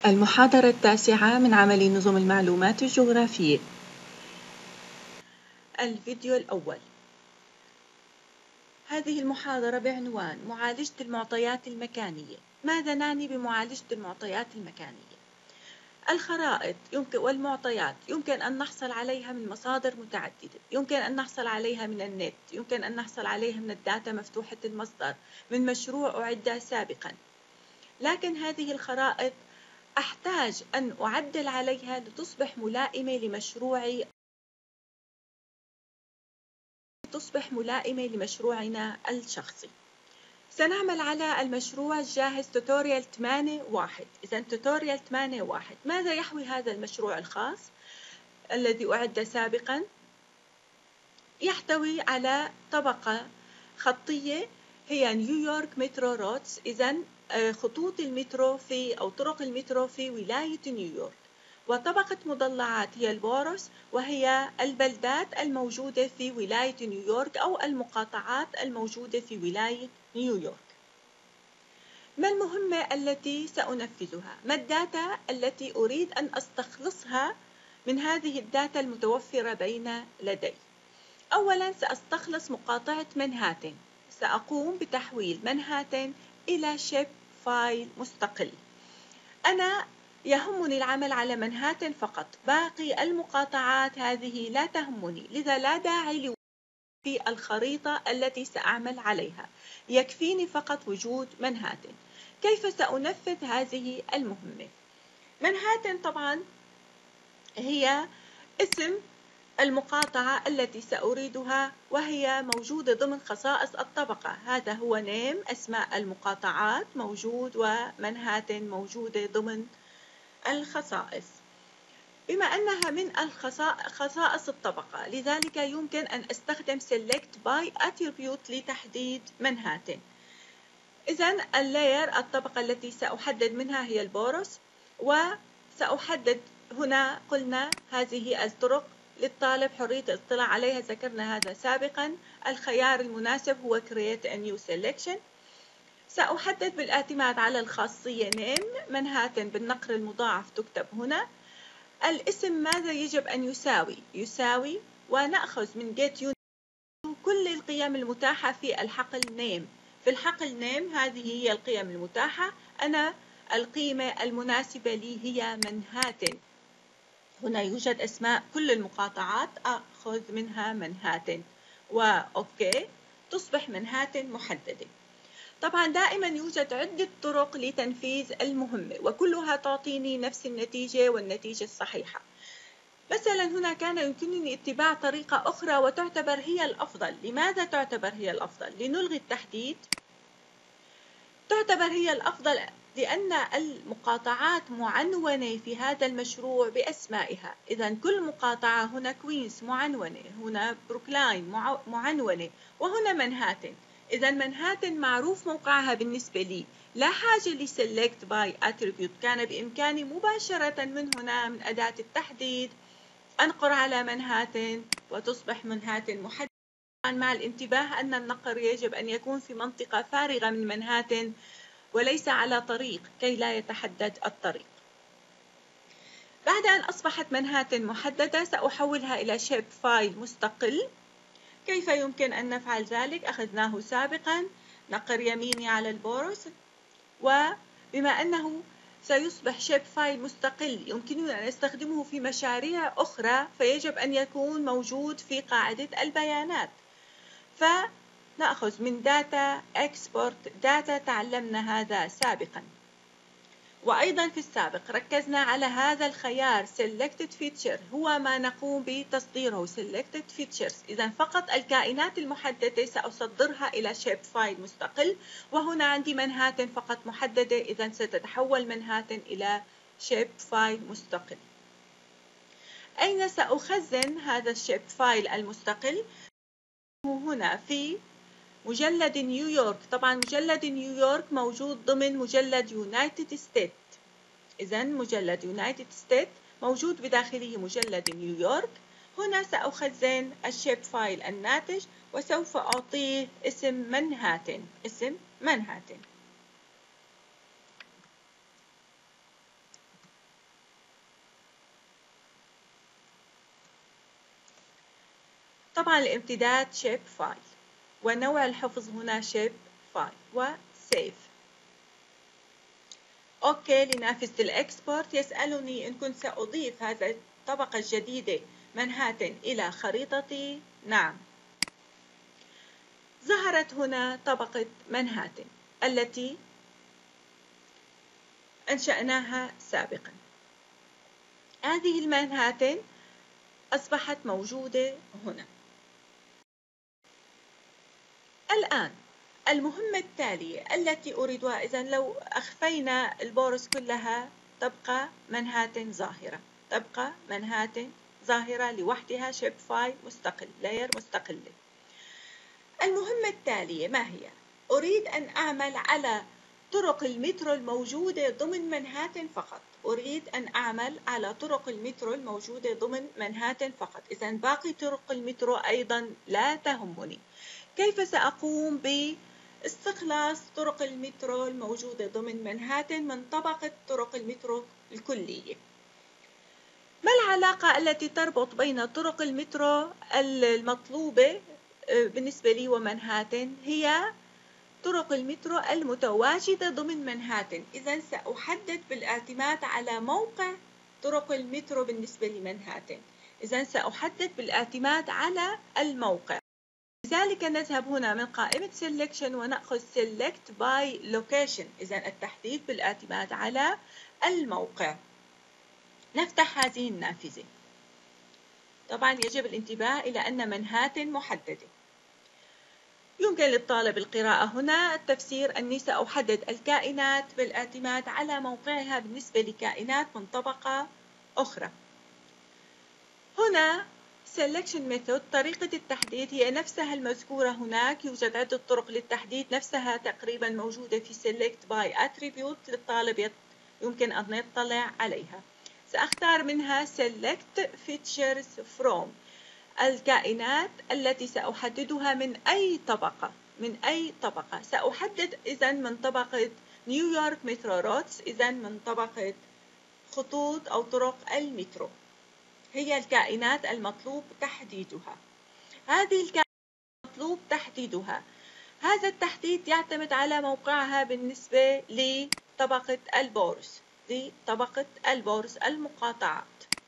المحاضرة التاسعة من عمل نظم المعلومات الجغرافية. الفيديو الأول. هذه المحاضرة بعنوان معالجة المعطيات المكانية. ماذا نعني بمعالجة المعطيات المكانية؟ الخرائط والمعطيات يمكن أن نحصل عليها من مصادر متعددة، يمكن أن نحصل عليها من النت، يمكن أن نحصل عليها من الداتا مفتوحة المصدر، من مشروع أعد سابقا. لكن هذه الخرائط أحتاج أن أعدل عليها لتصبح ملائمة لمشروعنا الشخصي. سنعمل على المشروع الجاهز توتوريال 8.1. إذن توتوريال 8.1 ماذا يحوي هذا المشروع الخاص الذي أعد سابقا؟ يحتوي على طبقة خطية هي نيويورك مترو رودز، إذن خطوط المترو أو طرق المترو في ولاية نيويورك، وطبقة مضلعات هي البوروس، وهي البلدات الموجودة في ولاية نيويورك أو المقاطعات الموجودة في ولاية نيويورك. ما المهمة التي سأنفذها؟ ما الداتا التي أريد أن أستخلصها من هذه الداتا المتوفرة بين لدي؟ أولاً سأستخلص مقاطعة منهاتن. سأقوم بتحويل منهاتن إلى شيب فايل مستقل. أنا يهمني العمل على منهاتن فقط، باقي المقاطعات هذه لا تهمني، لذا لا داعي في الخريطة التي سأعمل عليها، يكفيني فقط وجود منهاتن. كيف سأنفذ هذه المهمة؟ منهاتن طبعا هي اسم المقاطعة التي سأريدها، وهي موجودة ضمن خصائص الطبقة. هذا هو نيم، أسماء المقاطعات موجود، ومنهاتن موجودة ضمن الخصائص. بما أنها من خصائص الطبقة، لذلك يمكن أن أستخدم select by attribute لتحديد منهاتن. إذن اللاير، الطبقة التي سأحدد منها هي البوروس، وسأحدد هنا قلنا هذه الطرق للطالب حرية الاطلاع عليها، ذكرنا هذا سابقا. الخيار المناسب هو create a new selection. سأحدد بالاعتماد على الخاصية name، منهاتن بالنقر المضاعف تكتب هنا. الاسم ماذا يجب أن يساوي، ونأخذ من get كل القيم المتاحة في الحقل name. في الحقل name هذه هي القيم المتاحة، أنا القيمة المناسبة لي هي منهاتن. هنا يوجد أسماء كل المقاطعات، أخذ منها منهاتن، وأوكي، تصبح منهاتن محددة. طبعا دائما يوجد عدة طرق لتنفيذ المهمة، وكلها تعطيني نفس النتيجة والنتيجة الصحيحة. مثلا هنا كان يمكنني اتباع طريقة أخرى وتعتبر هي الأفضل. لماذا تعتبر هي الأفضل؟ لنلغي التحديد. تعتبر هي الأفضل لأن المقاطعات معنونة في هذا المشروع بأسمائها. إذن كل مقاطعة، هنا كوينز معنونة، هنا بروكلاين معنونة، وهنا منهاتن. إذن منهاتن معروف موقعها بالنسبة لي، لا حاجة لسلكت باي اتريبيوت. كان بإمكاني مباشرة من هنا من أداة التحديد أنقر على منهاتن وتصبح منهاتن محددة، مع الانتباه أن النقر يجب أن يكون في منطقة فارغة من منهاتن وليس على طريق كي لا يتحدد الطريق. بعد أن أصبحت منهاتن محددة سأحولها إلى شيب فايل مستقل. كيف يمكن أن نفعل ذلك؟ أخذناه سابقا، نقر يميني على البوروس، وبما أنه سيصبح شيب فايل مستقل يمكننا أن نستخدمه في مشاريع أخرى، فيجب أن يكون موجود في قاعدة البيانات. فنأخذ من داتا export داتا، تعلمنا هذا سابقا. وأيضا في السابق ركزنا على هذا الخيار selected feature، هو ما نقوم بتصديره selected features. إذن فقط الكائنات المحددة سأصدرها إلى شيب فايل مستقل، وهنا عندي منهاتن فقط محددة، إذن ستتحول منهاتن إلى شيب فايل مستقل. أين سأخزن هذا الشيب فايل المستقل؟ هنا في مجلد نيويورك. طبعا مجلد نيويورك موجود ضمن مجلد يونايتد ستيت. إذن مجلد يونايتد ستيت موجود بداخله مجلد نيويورك. هنا سأخزن الشيب فايل الناتج، وسوف أعطيه اسم منهاتن. طبعا الامتداد شيب فايل، ونوع الحفظ هنا شيب فايل وسيف. اوكي، لنافذة الاكسبورت يسألني ان كنت سأضيف هذا الطبقة الجديدة منهاتن الى خريطتي. نعم، ظهرت هنا طبقة منهاتن التي أنشأناها سابقا. هذه المنهاتن أصبحت موجودة هنا. الآن المهمة التالية التي أريدها، إذن لو أخفينا البورس كلها تبقى منهاتن ظاهرة، تبقى منهاتن ظاهرة لوحدها، شيب فايل مستقل، لاير مستقلة. المهمة التالية ما هي؟ أريد أن أعمل على طرق المترو الموجودة ضمن منهاتن فقط. أريد أن أعمل على طرق المترو الموجودة ضمن منهاتن فقط. إذن باقي طرق المترو أيضا لا تهمني. كيف سأقوم باستخلاص طرق المترو الموجودة ضمن منهاتن من طبقة طرق المترو الكلية؟ ما العلاقة التي تربط بين طرق المترو المطلوبة بالنسبة لي ومنهاتن؟ هي طرق المترو المتواجدة ضمن منهاتن. إذن سأحدد بالاعتماد على موقع طرق المترو بالنسبة لمنهاتن. إذن سأحدد بالاعتماد على الموقع. لذلك نذهب هنا من قائمة Selection ونأخذ Select by Location. إذن التحديد بالاعتماد على الموقع. نفتح هذه النافذة. طبعا يجب الانتباه إلى أن منهاتن محددة. يمكن للطالب القراءة هنا. التفسير أني سأحدد الكائنات بالاعتماد على موقعها بالنسبة لكائنات من طبقة أخرى. هنا Selection Method، طريقة التحديد هي نفسها المذكورة هناك. يوجد عدة طرق للتحديد نفسها تقريبا موجودة في Select by Attribute، للطالب يمكن أن يطلع عليها. سأختار منها Select Features From، الكائنات التي سأحددها من أي طبقة. من أي طبقة سأحدد؟ إذن من طبقة نيويورك مترو روتس، إذن من طبقة خطوط أو طرق المترو. هي الكائنات المطلوب تحديدها. هذه الكائنات المطلوب تحديدها. هذا التحديد يعتمد على موقعها بالنسبة لطبقة البورس، لطبقة البورس المقاطعات.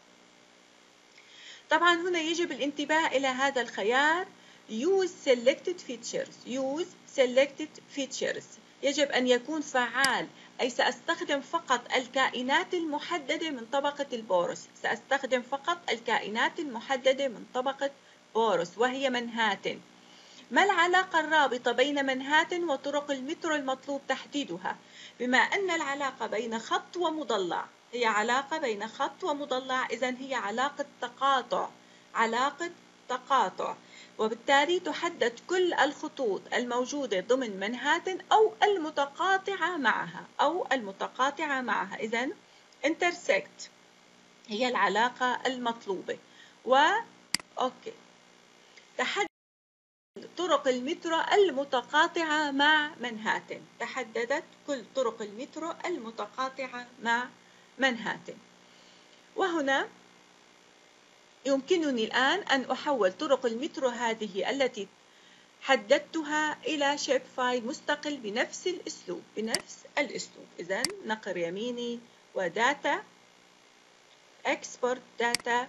طبعا هنا يجب الانتباه إلى هذا الخيار Use Selected Features. Use Selected Features يجب أن يكون فعال، أي سأستخدم فقط الكائنات المحددة من طبقة البورس. سأستخدم فقط الكائنات المحددة من طبقة بورس وهي منهاتن. ما العلاقة الرابطة بين منهاتن وطرق المترو المطلوب تحديدها؟ بما أن العلاقة بين خط ومضلع هي علاقة بين خط ومضلع، إذن هي علاقة تقاطع، علاقة تقاطع، وبالتالي تحدد كل الخطوط الموجودة ضمن منهاتن أو المتقاطعة معها، أو المتقاطعة معها. إذن intersect هي العلاقة المطلوبة. أوكي، تحدد طرق المترو المتقاطعة مع منهاتن. تحددت كل طرق المترو المتقاطعة مع منهاتن. وهنا يمكنني الآن أن أحول طرق المترو هذه التي حددتها إلى شيب فايل مستقل بنفس الأسلوب. بنفس الأسلوب. إذن نقر يميني وداتا، Export Data،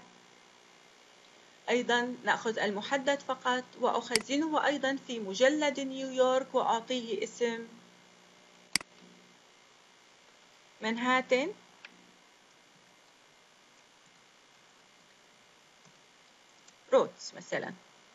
أيضا نأخذ المحدد فقط وأخزنه أيضا في مجلد نيويورك وأعطيه اسم منهاتن روتس مثلا،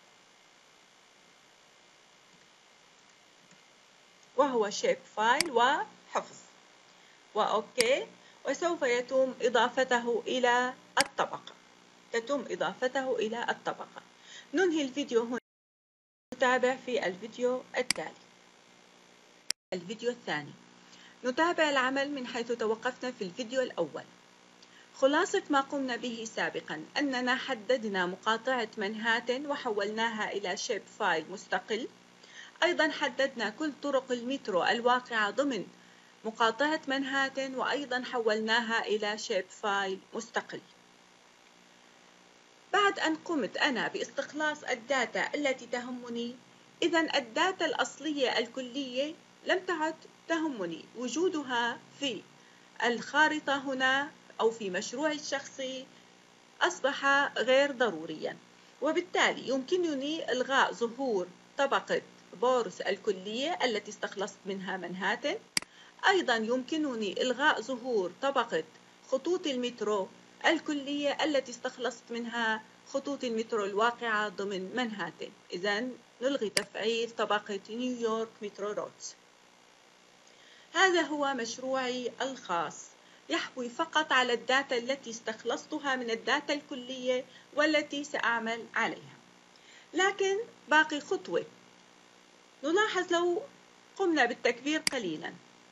وهو شيب فايل وحفظ. وأوكي، وسوف يتم إضافته إلى الطبقة. تتم إضافته إلى الطبقة. ننهي الفيديو هنا، نتابع في الفيديو التالي. الفيديو الثاني نتابع العمل من حيث توقفنا في الفيديو الأول. خلاصة ما قمنا به سابقا أننا حددنا مقاطعة منهاتن وحولناها إلى شيب فايل مستقل. أيضا حددنا كل طرق المترو الواقعة ضمن مقاطعة منهاتن وأيضا حولناها إلى شيب فايل مستقل. بعد أن قمت أنا باستخلاص الداتا التي تهمني، إذن الداتا الأصلية الكلية لم تعد تهمني، وجودها في الخارطة هنا أو في مشروعي الشخصي أصبح غير ضروريا، وبالتالي يمكنني إلغاء ظهور طبقة بورس الكلية التي استخلصت منها منهاتن. أيضا يمكنني إلغاء ظهور طبقة خطوط المترو الكلية التي استخلصت منها خطوط المترو الواقعة ضمن منهاتن. إذن نلغي تفعيل طبقة نيويورك مترو رودز. هذا هو مشروعي الخاص، يحوي فقط على الداتا التي استخلصتها من الداتا الكلية والتي سأعمل عليها. لكن باقي خطوة، نلاحظ لو قمنا بالتكبير قليلا،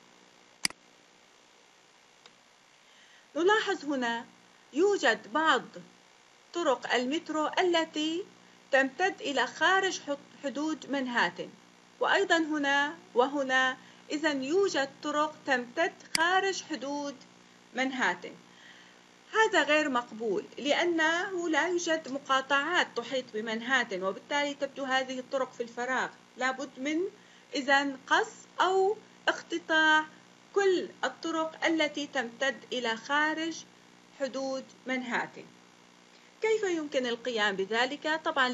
نلاحظ هنا يوجد بعض طرق المترو التي تمتد إلى خارج حدود منهاتن، وأيضا هنا وهنا، إذن يوجد طرق تمتد خارج حدود منهاتن. هذا غير مقبول لأنه لا يوجد مقاطعات تحيط بمنهاتن، وبالتالي تبدو هذه الطرق في الفراغ. لابد من إذن قص أو اقتطاع كل الطرق التي تمتد إلى خارج حدود منهاتن. كيف يمكن القيام بذلك؟ طبعا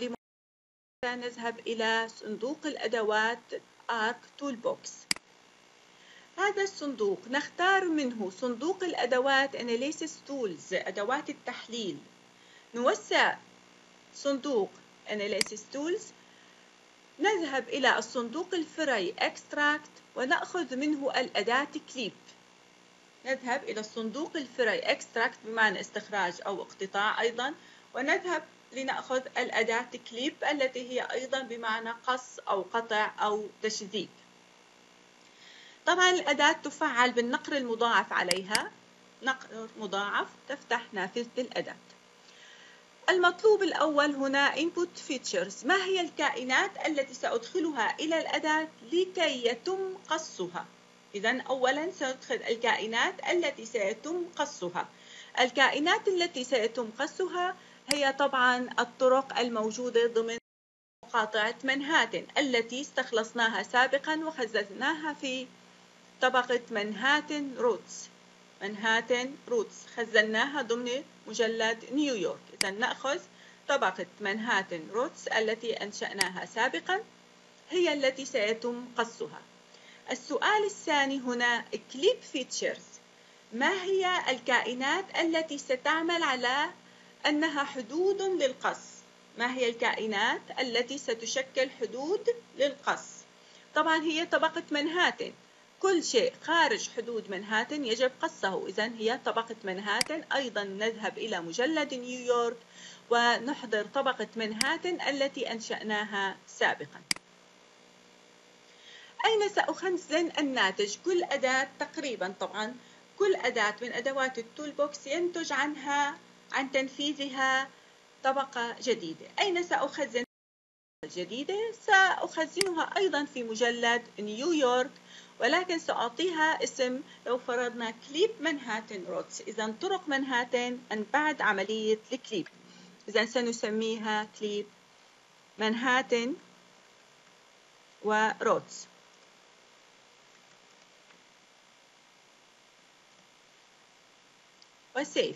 نذهب إلى صندوق الأدوات آرك تول بوكس. هذا الصندوق نختار منه صندوق الأدوات Analysis Tools، أدوات التحليل. نوسع صندوق Analysis Tools، نذهب إلى الصندوق الفرعي Extract ونأخذ منه الأداة كليب. نذهب إلى الصندوق الفرعي Extract بمعنى استخراج أو اقتطاع أيضا، ونذهب لنأخذ الأداة كليب التي هي أيضا بمعنى قص أو قطع أو تشذيب. طبعا الأداة تفعل بالنقر المضاعف عليها، نقر مضاعف تفتح نافذة الأداة. المطلوب الأول هنا Input Features، ما هي الكائنات التي سأدخلها إلى الأداة لكي يتم قصها؟ إذن أولا سندخل الكائنات التي سيتم قصها. الكائنات التي سيتم قصها هي طبعا الطرق الموجودة ضمن مقاطعة منهاتن التي استخلصناها سابقا وخزناها في طبقة منهاتن رودز. منهاتن رودز خزناها ضمن مجلد نيويورك. إذا نأخذ طبقة منهاتن رودز التي أنشأناها سابقا، هي التي سيتم قصها. السؤال الثاني هنا كليب فيتشرز، ما هي الكائنات التي ستعمل على أنها حدود للقص؟ ما هي الكائنات التي ستشكل حدود للقص؟ طبعا هي طبقة منهاتن، كل شيء خارج حدود منهاتن يجب قصه، إذن هي طبقة منهاتن. أيضا نذهب إلى مجلد نيويورك ونحضر طبقة منهاتن التي أنشأناها سابقا. أين سأخزن الناتج؟ كل أداة تقريبا، طبعا كل أداة من أدوات التول بوكس ينتج عن تنفيذها طبقة جديدة. أين سأخزن الجديدة؟ سأخزنها أيضا في مجلد نيويورك، ولكن سأعطيها اسم لو فرضنا كليب منهاتن رودز. إذا طرق منهاتن أن بعد عملية الكليب، إذا سنسميها كليب منهاتن ورودز. وسيف.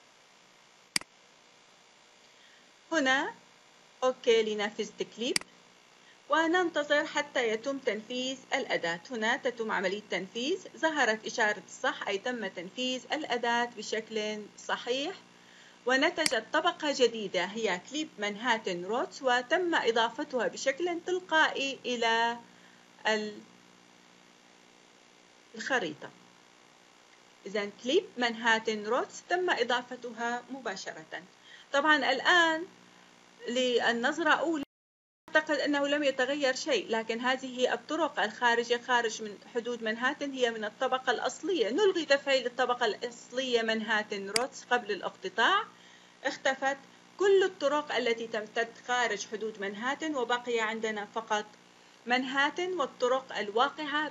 هنا أوكي لنافذ كليب، وننتظر حتى يتم تنفيذ الأداة. هنا تتم عملية تنفيذ، ظهرت إشارة الصح أي تم تنفيذ الأداة بشكل صحيح، ونتجت طبقة جديدة هي كليب منهاتن رودز، وتم إضافتها بشكل تلقائي إلى الخريطة. إذن كليب منهاتن رودز تم إضافتها مباشرة. طبعا الآن للنظرة أولى أعتقد أنه لم يتغير شيء، لكن هذه هي الطرق الخارجة خارج من حدود منهاتن هي من الطبقة الأصلية. نلغي تفعيل الطبقة الأصلية منهاتن رودز قبل الاقتطاع، اختفت كل الطرق التي تمتد خارج حدود منهاتن، وبقي عندنا فقط منهاتن والطرق الواقعة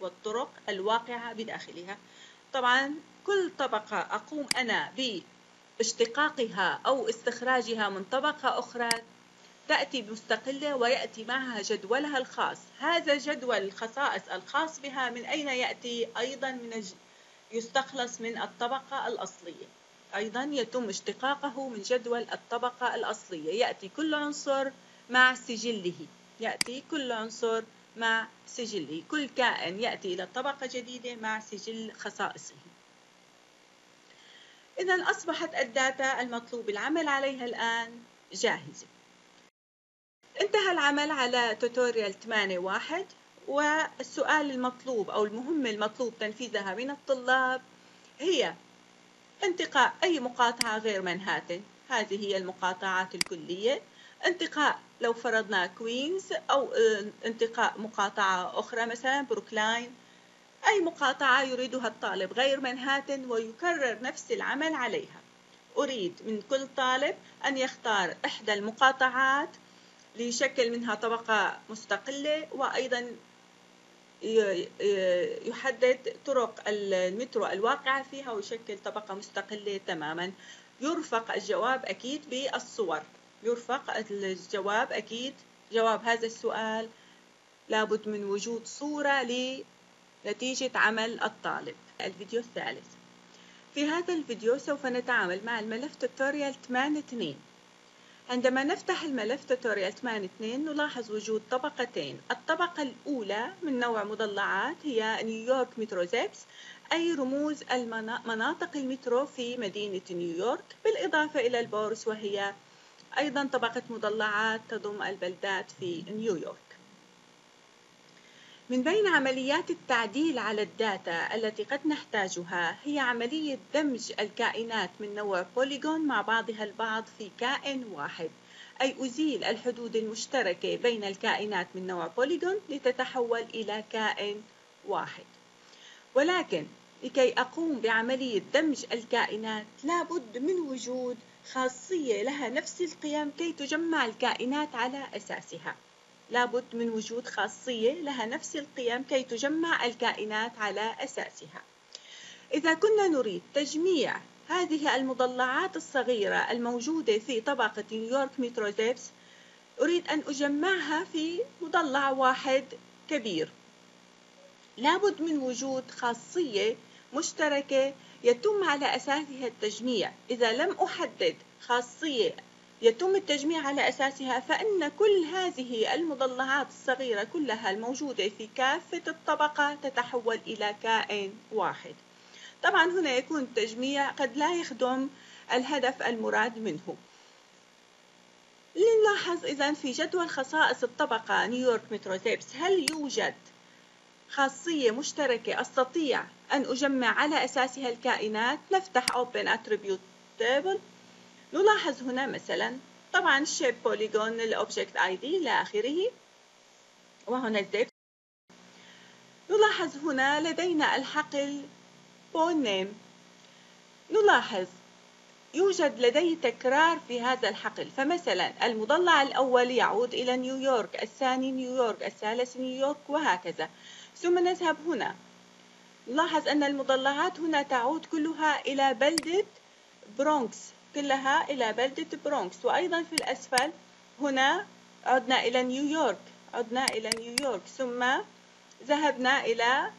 بداخلها. طبعا كل طبقة أقوم أنا اشتقاقها أو استخراجها من طبقة أخرى تأتي مستقلة ويأتي معها جدولها الخاص. هذا جدول الخصائص الخاص بها من أين يأتي؟ أيضا يستخلص من الطبقة الأصلية، أيضا يتم اشتقاقه من جدول الطبقة الأصلية. يأتي كل عنصر مع سجله، يأتي كل عنصر مع سجله، كل كائن يأتي إلى طبقة جديدة مع سجل خصائصه. إذا أصبحت الداتا المطلوب العمل عليها الآن جاهزة. انتهى العمل على توتوريال 8.1، والسؤال المطلوب أو المهمة المطلوب تنفيذها من الطلاب هي انتقاء أي مقاطعة غير منهاتن. هذه هي المقاطعات الكلية. انتقاء لو فرضنا كوينز، أو انتقاء مقاطعة أخرى مثلا بروكلاين، أي مقاطعة يريدها الطالب غير منهاتن ويكرر نفس العمل عليها. أريد من كل طالب أن يختار إحدى المقاطعات ليشكل منها طبقة مستقلة، وأيضا يحدد طرق المترو الواقعة فيها ويشكل طبقة مستقلة تماما. يرفق الجواب أكيد بالصور، يرفق الجواب أكيد. جواب هذا السؤال لابد من وجود صورة لنتيجة عمل الطالب. الفيديو الثالث. في هذا الفيديو سوف نتعامل مع الملف توتوريال 8.2. عندما نفتح الملف توتوريال 8.2 نلاحظ وجود طبقتين. الطبقة الأولى من نوع مضلعات هي نيويورك متروزيبس، أي رموز مناطق المترو في مدينة نيويورك، بالإضافة إلى البورس وهي أيضا طبقة مضلعات تضم البلدات في نيويورك. من بين عمليات التعديل على الداتا التي قد نحتاجها هي عملية دمج الكائنات من نوع بوليغون مع بعضها البعض في كائن واحد، أي أزيل الحدود المشتركة بين الكائنات من نوع بوليغون لتتحول إلى كائن واحد. ولكن لكي أقوم بعملية دمج الكائنات لابد من وجود خاصية لها نفس القيم كي تجمع الكائنات على أساسها. لابد من وجود خاصية لها نفس القيم كي تجمع الكائنات على أساسها. إذا كنا نريد تجميع هذه المضلعات الصغيرة الموجودة في طبقة نيويورك متروزيبس، أريد أن أجمعها في مضلع واحد كبير، لابد من وجود خاصية مشتركة يتم على أساسها التجميع. إذا لم أحدد خاصية يتم التجميع على أساسها فإن كل هذه المضلعات الصغيرة كلها الموجودة في كافة الطبقة تتحول إلى كائن واحد. طبعا هنا يكون التجميع قد لا يخدم الهدف المراد منه. لنلاحظ إذن في جدول خصائص الطبقة نيويورك متروزيبس هل يوجد خاصية مشتركة أستطيع أن أجمع على أساسها الكائنات. نفتح Open Attribute Table، نلاحظ هنا مثلا طبعا الشيب بوليغون، الأوبجكت ID إلى آخره، وهنا الديبث. نلاحظ هنا لدينا الحقل بون نيم. نلاحظ يوجد لدي تكرار في هذا الحقل، فمثلا المضلع الأول يعود إلى نيويورك، الثاني نيويورك، الثالث نيويورك، وهكذا. ثم نذهب هنا نلاحظ أن المضلعات هنا تعود كلها إلى بلدة برونكس، كلها إلى بلدة برونكس. وأيضا في الأسفل هنا عدنا إلى نيويورك، عدنا إلى نيويورك، ثم ذهبنا إلى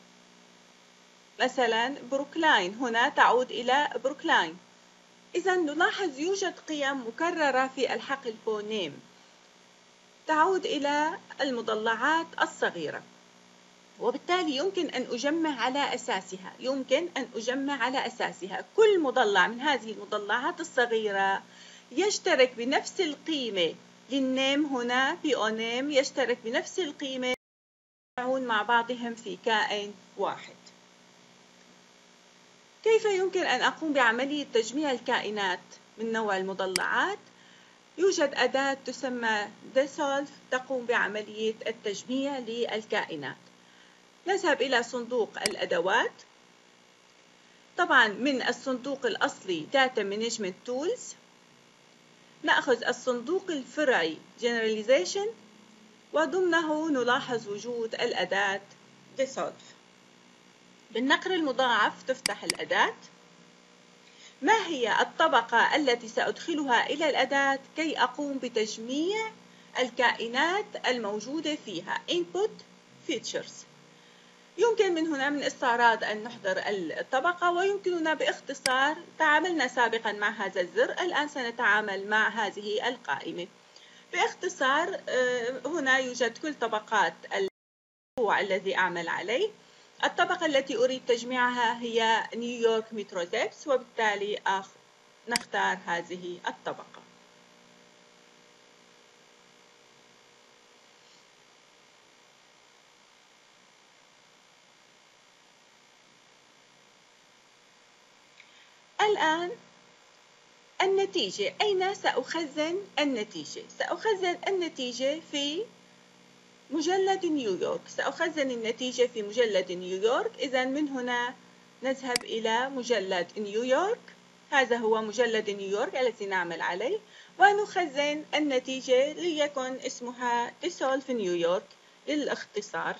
مثلا بروكلاين، هنا تعود إلى بروكلاين. إذا نلاحظ يوجد قيم مكررة في الحقل بونيم تعود إلى المضلعات الصغيرة، وبالتالي يمكن أن أجمع على أساسها، يمكن أن أجمع على أساسها. كل مضلع من هذه المضلعات الصغيرة يشترك بنفس القيمة للنيم، هنا بيونيم يشترك بنفس القيمة مع بعضهم في كائن واحد. كيف يمكن أن أقوم بعملية تجميع الكائنات من نوع المضلعات؟ يوجد أداة تسمى Dissolve تقوم بعملية التجميع للكائنات. نذهب إلى صندوق الأدوات. طبعا من الصندوق الأصلي Data Management Tools نأخذ الصندوق الفرعي Generalization، وضمنه نلاحظ وجود الأداة Dissolve. بالنقر المضاعف تفتح الأداة. ما هي الطبقة التي سأدخلها إلى الأداة كي أقوم بتجميع الكائنات الموجودة فيها؟ Input Features. يمكن من هنا من استعراض أن نحضر الطبقة، ويمكننا باختصار تعاملنا سابقا مع هذا الزر، الآن سنتعامل مع هذه القائمة. باختصار هنا يوجد كل طبقات المشروع الذي أعمل عليه. الطبقة التي أريد تجميعها هي نيويورك متروزيبس، وبالتالي نختار هذه الطبقة. الآن النتيجة، أين سأخزن النتيجة؟ سأخزن النتيجة في مجلد نيويورك. سأخزن النتيجة في مجلد نيويورك. إذا من هنا نذهب إلى مجلد نيويورك. هذا هو مجلد نيويورك الذي نعمل عليه، ونخزن النتيجة ليكن اسمها Dissolve نيويورك للاختصار.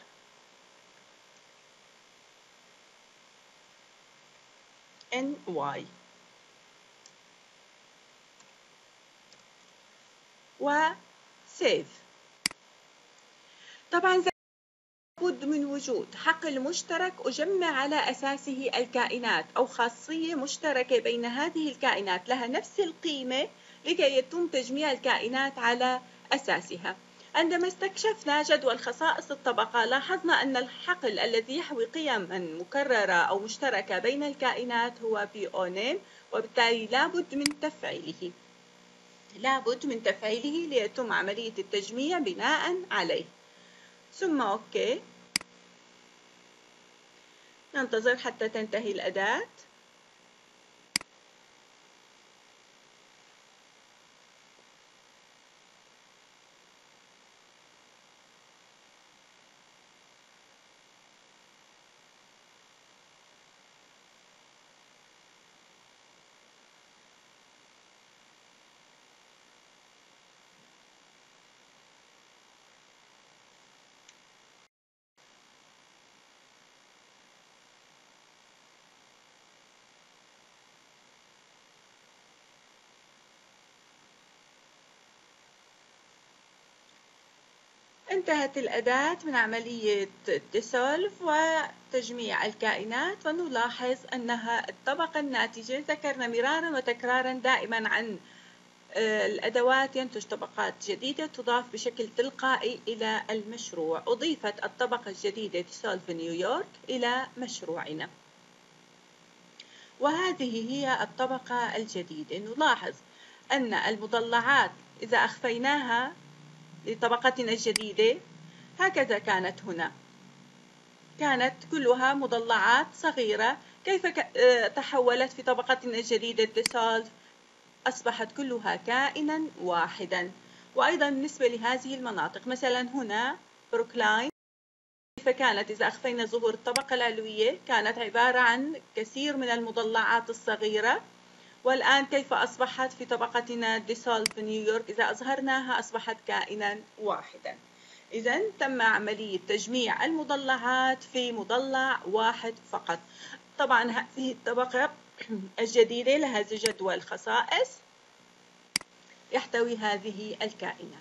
NY. وسيف. طبعا لابد من وجود حقل مشترك أجمع على أساسه الكائنات، أو خاصية مشتركة بين هذه الكائنات لها نفس القيمة لكي يتم تجميع الكائنات على أساسها. عندما استكشفنا جدول خصائص الطبقة لاحظنا أن الحقل الذي يحوي قيما مكررة أو مشتركة بين الكائنات هو PO_name، وبالتالي لابد من تفعيله ليتم عملية التجميع بناء عليه. ثم أوكي. ننتظر حتى تنتهي الأداة. انتهت الأداة من عملية Dissolve وتجميع الكائنات، ونلاحظ أنها الطبقة الناتجة. ذكرنا مرارا وتكرارا دائما عن الأدوات ينتج طبقات جديدة تضاف بشكل تلقائي إلى المشروع. أضيفت الطبقة الجديدة Dissolve نيويورك إلى مشروعنا، وهذه هي الطبقة الجديدة. نلاحظ أن المضلعات إذا أخفيناها لطبقتنا الجديدة هكذا كانت هنا، كانت كلها مضلعات صغيرة. كيف تحولت في طبقتنا الجديدة Dissolve؟ أصبحت كلها كائنا واحدا. وأيضا بالنسبة لهذه المناطق، مثلا هنا بروكلاين، كيف كانت إذا أخفينا ظهور الطبقة العلوية كانت عبارة عن كثير من المضلعات الصغيرة، والآن كيف أصبحت في طبقتنا Dissolve نيويورك؟ إذا أظهرناها أصبحت كائنا واحدا. إذا تم عملية تجميع المضلعات في مضلع واحد فقط. طبعا هذه الطبقة الجديدة لها جدول خصائص يحتوي هذه الكائنات.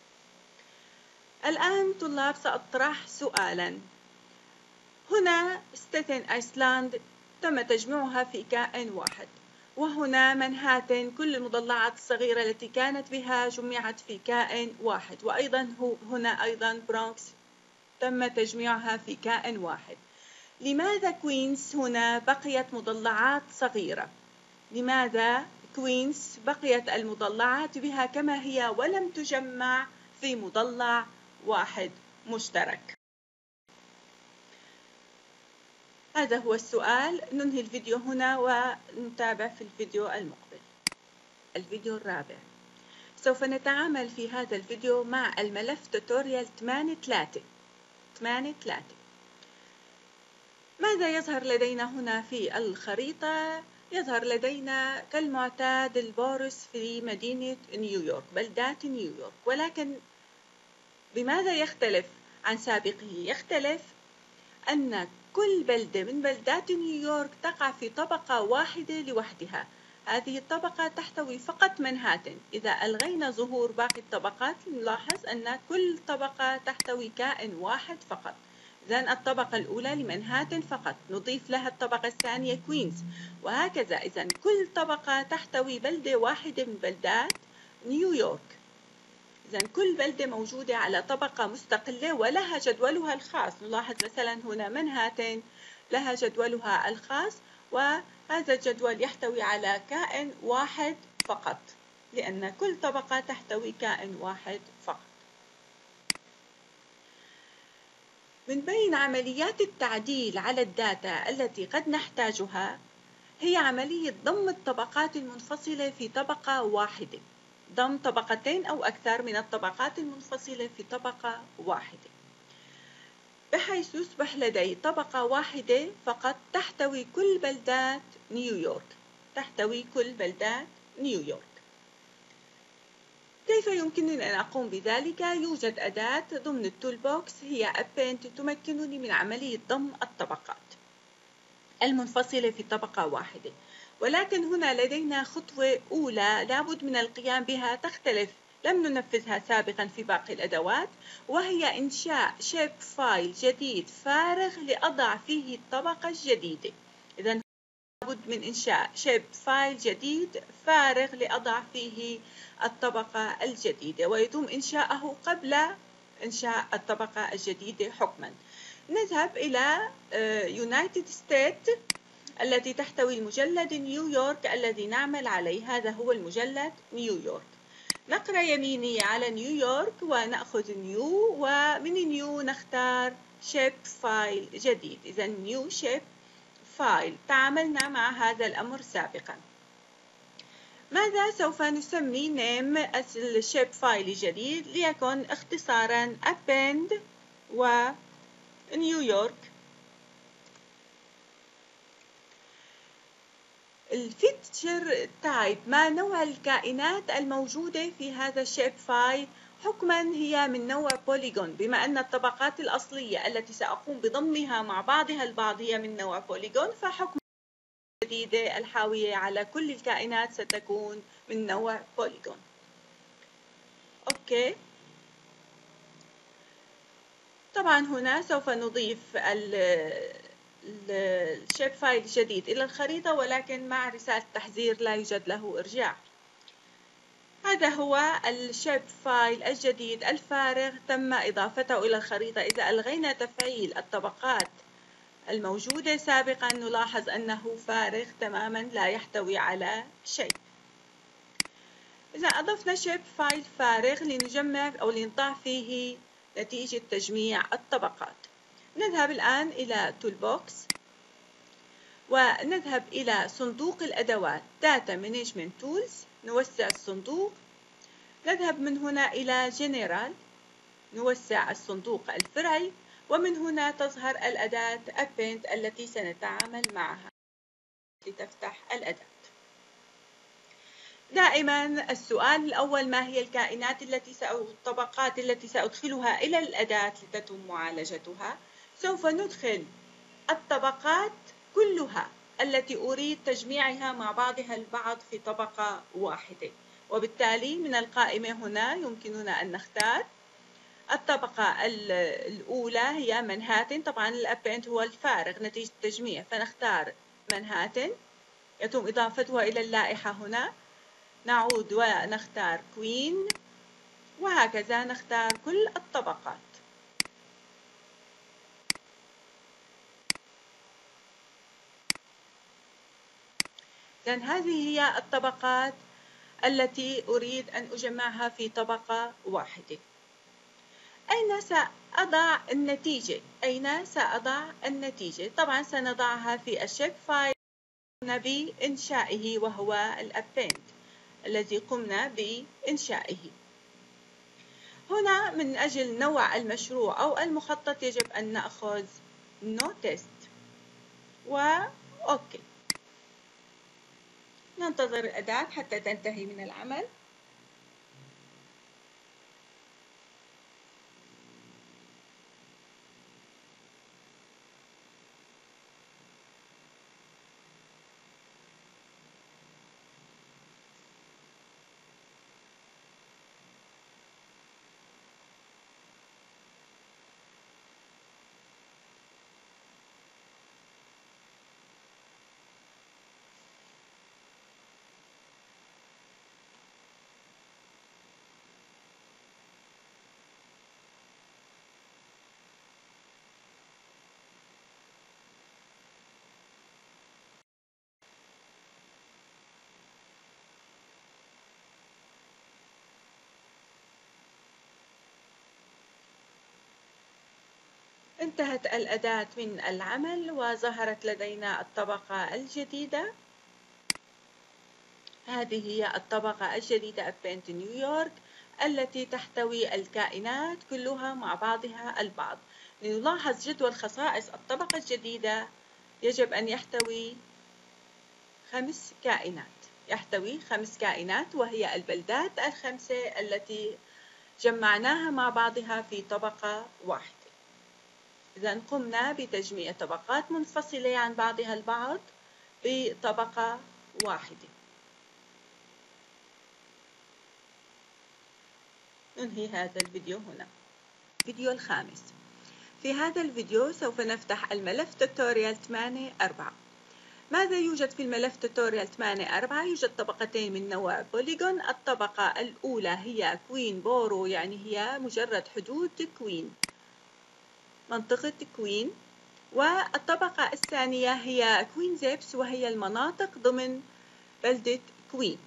الآن طلاب سأطرح سؤالا. هنا ستاتن أيسلاند تم تجميعها في كائن واحد، وهنا منهاتن كل المضلعات الصغيرة التي كانت بها جمعت في كائن واحد، وأيضا هنا أيضا برونكس تم تجميعها في كائن واحد. لماذا كوينز هنا بقيت مضلعات صغيرة؟ لماذا كوينز بقيت المضلعات بها كما هي ولم تجمع في مضلع واحد مشترك؟ هذا هو السؤال. ننهي الفيديو هنا ونتابع في الفيديو المقبل. الفيديو الرابع سوف نتعامل في هذا الفيديو مع الملف توتوريال 8.3. ماذا يظهر لدينا هنا في الخريطة؟ يظهر لدينا كالمعتاد البورس في مدينة نيويورك، بلدات نيويورك، ولكن بماذا يختلف عن سابقه؟ يختلف أن كل بلدة من بلدات نيويورك تقع في طبقة واحدة لوحدها. هذه الطبقة تحتوي فقط منهاتن. إذا ألغينا ظهور باقي الطبقات نلاحظ أن كل طبقة تحتوي كائن واحد فقط. إذن الطبقة الأولى لمنهاتن فقط، نضيف لها الطبقة الثانية كوينز، وهكذا. إذن كل طبقة تحتوي بلدة واحدة من بلدات نيويورك. إذن كل بلدة موجودة على طبقة مستقلة ولها جدولها الخاص. نلاحظ مثلا هنا منهاتن لها جدولها الخاص، وهذا الجدول يحتوي على كائن واحد فقط، لأن كل طبقة تحتوي كائن واحد فقط. من بين عمليات التعديل على الداتا التي قد نحتاجها هي عملية ضم الطبقات المنفصلة في طبقة واحدة، ضم طبقتين أو أكثر من الطبقات المنفصلة في طبقة واحدة، بحيث يصبح لدي طبقة واحدة فقط تحتوي كل بلدات نيويورك. تحتوي كل بلدات نيويورك. كيف يمكنني أن أقوم بذلك؟ يوجد أداة ضمن التول بوكس هي Append تمكنني من عملية ضم الطبقات المنفصلة في طبقة واحدة، ولكن هنا لدينا خطوة أولى لابد من القيام بها تختلف، لم ننفذها سابقا في باقي الأدوات، وهي إنشاء شيب فايل جديد فارغ لأضع فيه الطبقة الجديدة. إذن لابد من إنشاء شيب فايل جديد فارغ لأضع فيه الطبقة الجديدة، ويتم إنشاءه قبل إنشاء الطبقة الجديدة حكما. نذهب إلى يونايتد ستيت التي تحتوي المجلد نيويورك الذي نعمل عليه. هذا هو المجلد نيويورك. نقرأ يميني على نيويورك ونأخذ نيو، ومن نيو نختار شيب فايل جديد. إذا نيو شيب فايل. تعاملنا مع هذا الأمر سابقا. ماذا سوف نسمي نيم الشيب فايل الجديد؟ ليكن اختصارا Append ونيويورك. الفيتشر تايب، ما نوع الكائنات الموجودة في هذا الشيب فايل؟ حكما هي من نوع بوليجون، بما أن الطبقات الأصلية التي سأقوم بضمها مع بعضها البعض هي من نوع بوليجون، فحكم الجديدة الحاوية على كل الكائنات ستكون من نوع بوليجون. أوكي. طبعا هنا سوف نضيف الشيب فايل الجديد إلى الخريطة، ولكن مع رسالة تحذير لا يوجد له إرجاع. هذا هو الشيب فايل الجديد الفارغ، تم إضافته إلى الخريطة. إذا ألغينا تفعيل الطبقات الموجودة سابقا نلاحظ أنه فارغ تماما لا يحتوي على شيء. إذا أضفنا شيب فايل فارغ لنجمع أو لنضع فيه نتيجة تجميع الطبقات. نذهب الآن إلى تول بوكس ونذهب إلى صندوق الأدوات Data Management Tools. نوسع الصندوق. نذهب من هنا إلى General، نوسع الصندوق الفرعي، ومن هنا تظهر الأداة Append التي سنتعامل معها لتفتح الأداة. دائما السؤال الأول: ما هي الكائنات الطبقات التي سأدخلها إلى الأداة لتتم معالجتها؟ سوف ندخل الطبقات كلها التي أريد تجميعها مع بعضها البعض في طبقة واحدة، وبالتالي من القائمة هنا يمكننا أن نختار الطبقة الأولى هي منهاتن. طبعا الأبند هو الفارغ نتيجة التجميع، فنختار منهاتن، يتم إضافتها إلى اللائحة هنا. نعود ونختار كوين، وهكذا نختار كل الطبقات. لأن هذه هي الطبقات التي أريد أن أجمعها في طبقة واحدة. أين سأضع النتيجة؟ أين سأضع النتيجة؟ طبعا سنضعها في الشيب فايل قمنا بإنشائه، وهو الأبند الذي قمنا بإنشائه. هنا من أجل نوع المشروع أو المخطط يجب أن نأخذ No Test وأوكي. ننتظر الأداة حتى تنتهي من العمل. انتهت الأداة من العمل وظهرت لدينا الطبقة الجديدة. هذه هي الطبقة الجديدة بينت نيويورك التي تحتوي الكائنات كلها مع بعضها البعض. لنلاحظ جدول خصائص الطبقة الجديدة يجب أن يحتوي 5 كائنات. يحتوي 5 كائنات وهي البلدات ال5 التي جمعناها مع بعضها في طبقة واحدة. إذا قمنا بتجميع طبقات منفصلة عن بعضها البعض بطبقة واحدة. ننهي هذا الفيديو هنا. الفيديو الخامس. في هذا الفيديو سوف نفتح الملف توتوريال 8.4. ماذا يوجد في الملف توتوريال 8.4؟ يوجد طبقتين من نوع بوليجون. الطبقة الأولى هي كوين بورو، يعني هي مجرد حدود كوين، منطقة كوين. والطبقة الثانية هي كوين زيبس، وهي المناطق ضمن بلدة كوين.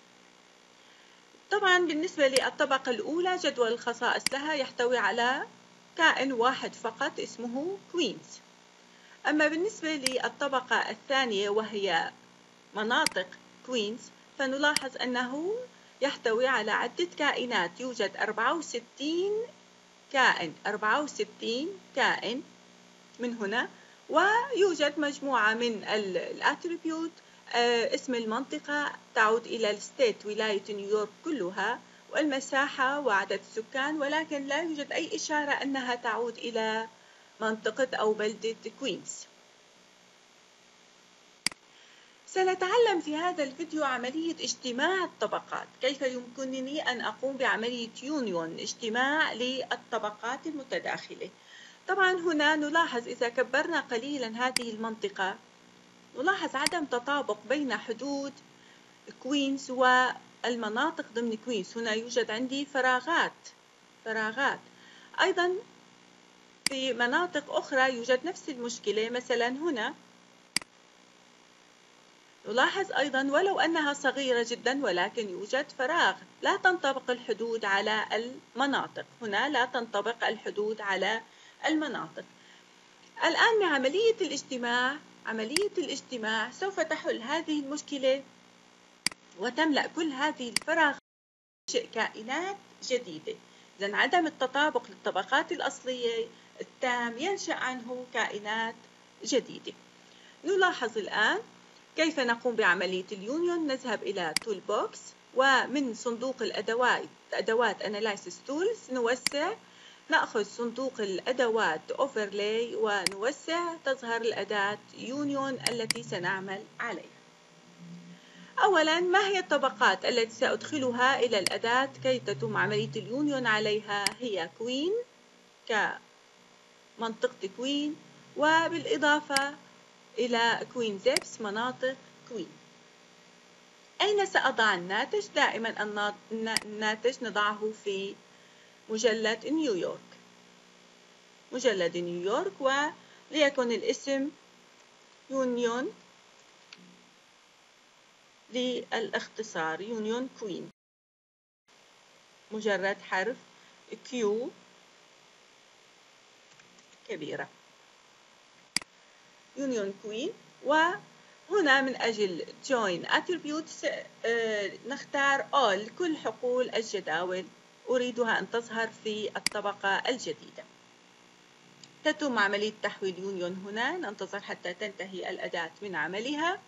طبعا بالنسبة للطبقة الأولى جدول الخصائص لها يحتوي على كائن واحد فقط اسمه كوينز. أما بالنسبة للطبقة الثانية وهي مناطق كوينز فنلاحظ أنه يحتوي على عدة كائنات. يوجد 64 كائن، 64 كائن من هنا. ويوجد مجموعة من الاتريبيوت. اسم المنطقة تعود إلى الستيت، ولاية نيويورك كلها، والمساحة وعدد السكان، ولكن لا يوجد أي إشارة أنها تعود إلى منطقة أو بلدة كوينز. سنتعلم في هذا الفيديو عملية اجتماع الطبقات. كيف يمكنني أن أقوم بعملية يونيون، اجتماع للطبقات المتداخلة. طبعا هنا نلاحظ إذا كبرنا قليلا هذه المنطقة نلاحظ عدم تطابق بين حدود كوينز والمناطق ضمن كوينز. هنا يوجد عندي فراغات. أيضا في مناطق أخرى يوجد نفس المشكلة. مثلا هنا نلاحظ أيضا ولو أنها صغيرة جدا ولكن يوجد فراغ، لا تنطبق الحدود على المناطق. هنا لا تنطبق الحدود على المناطق. الآن مع عملية الاجتماع سوف تحل هذه المشكلة وتملأ كل هذه الفراغات كائنات جديدة. إذن عدم التطابق للطبقات الأصلية التام ينشأ عنه كائنات جديدة. نلاحظ الآن كيف نقوم بعملية اليونيون. نذهب إلى تول بوكس، ومن صندوق أدوات Analysis Tools نأخذ صندوق الأدوات Overlay ونوسع. تظهر الأداة يونيون التي سنعمل عليها. أولا، ما هي الطبقات التي سأدخلها إلى الأداة كي تتم عملية اليونيون عليها؟ هي كوين كمنطقة كوين، وبالإضافة إلى كوين زيبس مناطق كوين. أين سأضع الناتج؟ دائما الناتج نضعه في مجلد نيويورك، وليكن الاسم يونيون للاختصار، يونيون كوين، مجرد حرف كيو كبيرة، يونيون كوين. وهنا من أجل join attributes نختار all، كل حقول الجداول أريدها أن تظهر في الطبقة الجديدة. تتم عملية تحويل يونيون هنا. ننتظر حتى تنتهي الأداة من عملها.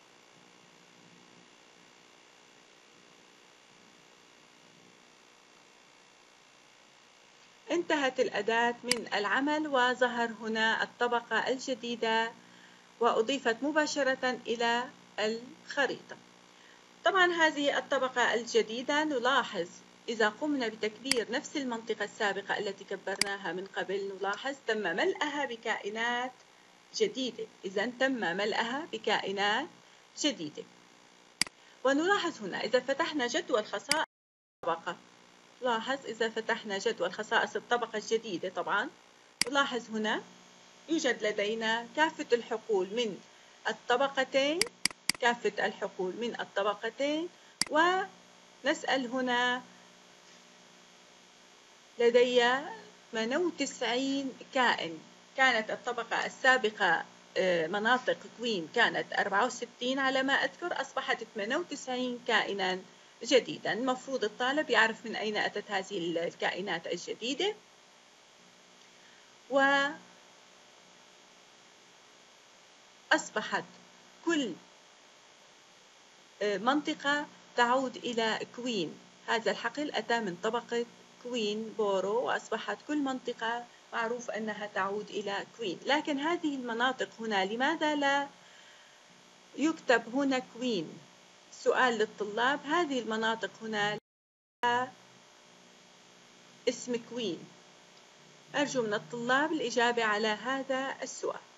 انتهت الأداة من العمل وظهر هنا الطبقة الجديدة وأضيفت مباشرة إلى الخريطة. طبعا هذه الطبقة الجديدة نلاحظ إذا قمنا بتكبير نفس المنطقة السابقة التي كبرناها من قبل نلاحظ تم ملئها بكائنات جديدة. إذن تم ملئها بكائنات جديدة. ونلاحظ هنا إذا فتحنا جدول خصائص الطبقة، لاحظ إذا فتحنا جدول خصائص الطبقة الجديدة طبعا نلاحظ هنا يوجد لدينا كافة الحقول من الطبقتين، ونسأل هنا لدي 98 كائن كانت الطبقة السابقة مناطق كوين كانت 64 على ما أذكر، أصبحت 98 كائنا جديدا. المفروض الطالب يعرف من أين أتت هذه الكائنات الجديدة. وأصبحت كل منطقة تعود إلى كوين. هذا الحقل أتى من طبقة كوين بورو، وأصبحت كل منطقة معروف أنها تعود إلى كوين. لكن هذه المناطق هنا لماذا لا يكتب هنا كوين؟ سؤال للطلاب، هذه المناطق هنا لا اسم كوين. أرجو من الطلاب الإجابة على هذا السؤال.